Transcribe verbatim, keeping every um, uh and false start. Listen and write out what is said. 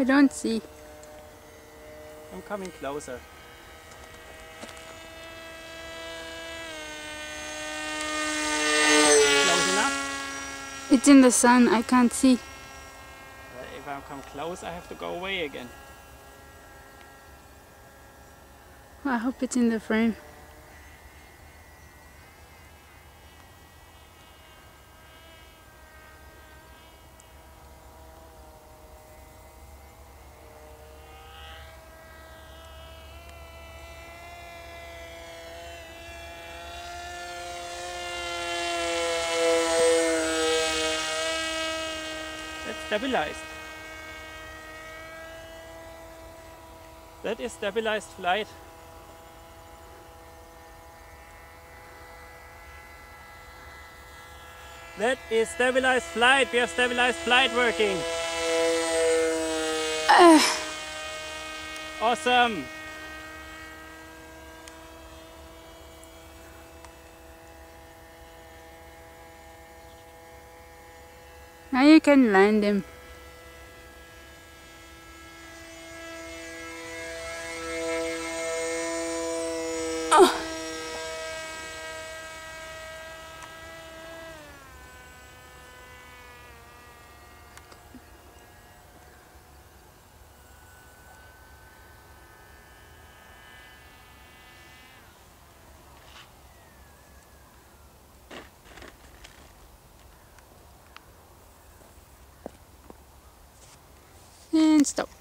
don't see. I'm coming closer. Close enough? It's in the sun, I can't see. Uh, if I come close, I have to go away again. I hope it's in the frame. That's stabilized. That is stabilized flight. That is stabilized flight. We have stabilized flight working. Uh. Awesome. Now you can land him. Oh. And stop.